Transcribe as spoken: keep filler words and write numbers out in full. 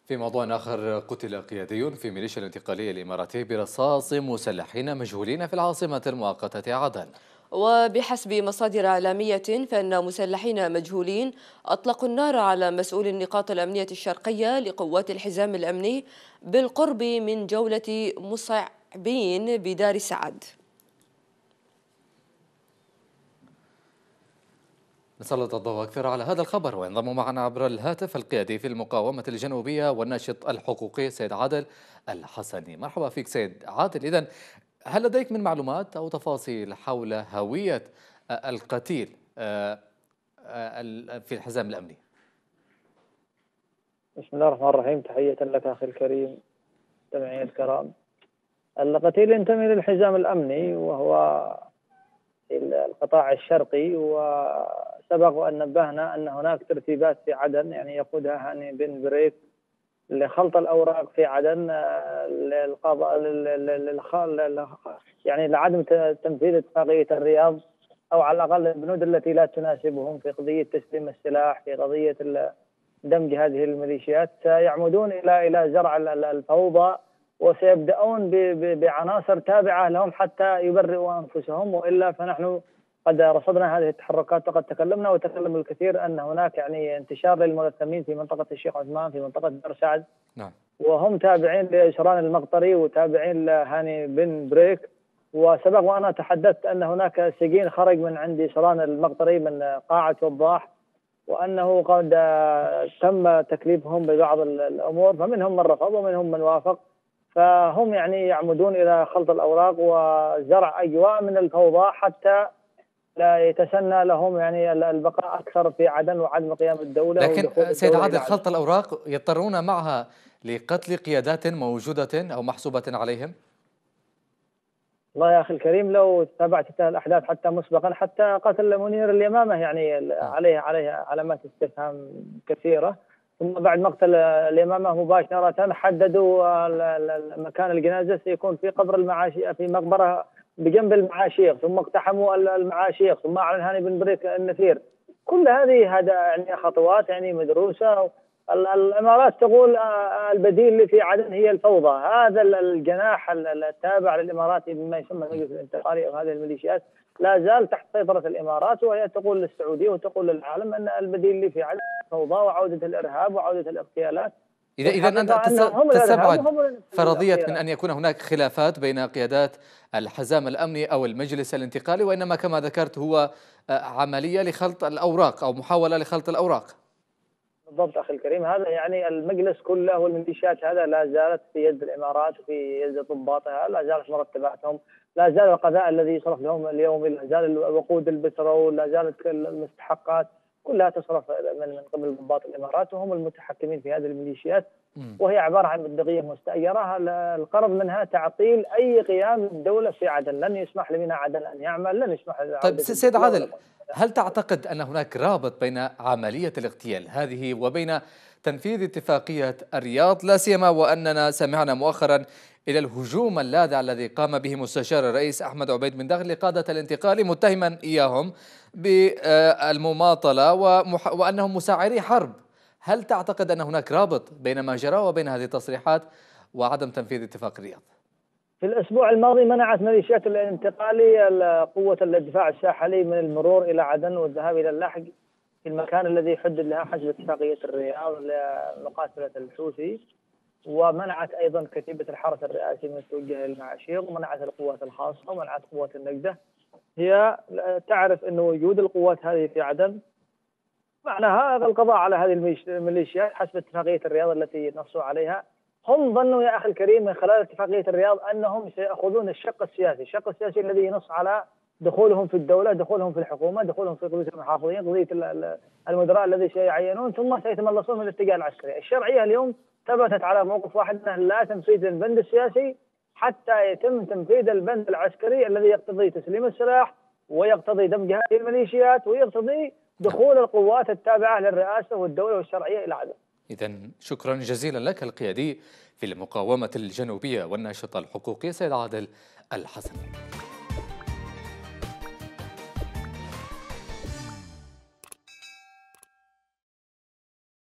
في موضوع آخر، قتل قيادي في ميليشيا الانتقالية الإماراتية برصاص مسلحين مجهولين في العاصمة المؤقتة عدن. وبحسب مصادر إعلامية فإن مسلحين مجهولين أطلقوا النار على مسؤول النقاط الأمنية الشرقية لقوات الحزام الأمني بالقرب من جولة مصعبين بدار سعد. نسلط الضوء أكثر على هذا الخبر وينضم معنا عبر الهاتف القيادي في المقاومة الجنوبية والناشط الحقوقي سيد عادل الحسني. مرحبا فيك سيد عادل. إذن هل لديك من معلومات أو تفاصيل حول هوية القتيل في الحزام الأمني؟ بسم الله الرحمن الرحيم. تحية لك أخي الكريم، مستمعين الكرام. القتيل ينتمي للحزام الأمني وهو في القطاع الشرقي، وسبق وأن نبهنا أن هناك ترتيبات في عدن يعني يقودها هاني بن بريك لخلط الأوراق في عدن للقضاء يعني لعدم تنفيذ اتفاقية الرياض، أو على الأقل البنود التي لا تناسبهم في قضية تسليم السلاح، في قضية دمج هذه الميليشيات. سيعمدون إلى إلى زرع الفوضى، وسيبدأون بعناصر تابعة لهم حتى يبرئوا أنفسهم، وإلا فنحن قد رصدنا هذه التحركات وقد تكلمنا وتكلم الكثير أن هناك يعني انتشار للملثمين في منطقة الشيخ عثمان، في منطقة دار سعد. نعم. وهم تابعين لإشران المقطري وتابعين لهاني بن بريك. وسبق وأنا تحدثت أن هناك سجين خرج من عند إشران المقطري من قاعة وضاح، وأنه قد تم تكليفهم ببعض الأمور، فمنهم من رفض ومنهم من وافق. فهم يعني يعمدون إلى خلط الأوراق وزرع أجواء من الفوضى حتى لا يتسنى لهم يعني البقاء أكثر في عدن وعدم قيام الدولة. لكن سيد عادل، خلط الأوراق يضطرون معها لقتل قيادات موجودة أو محسوبة عليهم؟ والله يا أخي الكريم، لو تابعت الأحداث حتى مسبقا، حتى قتل منير اليمامة يعني عليه عليه علامات استفهام كثيرة. ثم بعد مقتل اليمامة مباشرة حددوا مكان الجنازة سيكون في قبر المعاشي في مقبرة بجنب المعاشيق، ثم اقتحموا المعاشيق، ثم أعلن هاني بن بريك النفير. كل هذه هذا يعني خطوات يعني مدروسة. الإمارات تقول البديل اللي في عدن هي الفوضى. هذا الجناح التابع للإمارات بما يسمى المجلس الانتقالي أو هذه الميليشيات لا زال تحت سيطرة الإمارات، وهي تقول للسعودية وتقول للعالم أن البديل اللي في عدن فوضى وعودة الإرهاب وعودة الاغتيالات. إذا إذا أنت تستبعد فرضية من أن يكون هناك خلافات بين قيادات الحزام الأمني أو المجلس الانتقالي، وإنما كما ذكرت هو عملية لخلط الأوراق أو محاولة لخلط الأوراق. بالضبط أخي الكريم، هذا يعني المجلس كله والميليشيات هذا لا زالت في يد الإمارات وفي يد ضباطها، لا زالت مرتباتهم، لا زال القضاء الذي يصرف لهم اليوم، لا زال وقود البترول، لا زالت المستحقات كلها تصرف من من قبل ضباط الإمارات، وهم المتحكمين في هذه الميليشيات. وهي عبارة عن بندقية مستأجرة، الغرض منها تعطيل أي قيام الدولة في عدن. لن يسمح لميناء عدن أن يعمل، لن يسمح. طيب سيد عادل، هل تعتقد أن هناك رابط بين عملية الاغتيال هذه وبين تنفيذ اتفاقية الرياض، لا سيما وأننا سمعنا مؤخرا إلى الهجوم اللاذع الذي قام به مستشار الرئيس أحمد عبيد بن داغر لقادة الانتقال متهما إياهم بالمماطلة وأنهم مساعري حرب؟ هل تعتقد أن هناك رابط بين ما جرى وبين هذه التصريحات وعدم تنفيذ اتفاق الرياض؟ في الأسبوع الماضي منعت ميليشيات الانتقالي قوة الدفاع الساحلي من المرور إلى عدن والذهاب إلى اللحق في المكان الذي يحدد لها حسب اتفاقية الرياض لمقاتلة الحوثي، ومنعت أيضا كتيبة الحرس الرئاسي من التوجه للمعاشيق، ومنعت القوات الخاصة ومنعت قوات النجدة. هي تعرف أن وجود القوات هذه في عدن معناها القضاء على هذه الميليشيات حسب اتفاقية الرياض التي نصوا عليها. هم ظنوا يا أخي الكريم من خلال اتفاقية الرياض أنهم سيأخذون الشق السياسي، الشق السياسي الذي ينص على دخولهم في الدولة، دخولهم في الحكومة، دخولهم في قضية المحافظين، قضية المدراء الذي سيعينون، ثم سيتملصون من الاتجاه العسكري. الشرعية اليوم ثبتت على موقف واحد، أنه لا تنفيذ البند السياسي حتى يتم تنفيذ البند العسكري الذي يقتضي تسليم السلاح ويقتضي دمج هذه الميليشيات ويقتضي دخول القوات التابعة للرئاسة والدولة والشرعية إلى عدن. إذن شكرا جزيلا لك القيادي في المقاومة الجنوبية والناشط الحقوقي سيد عادل الحسني.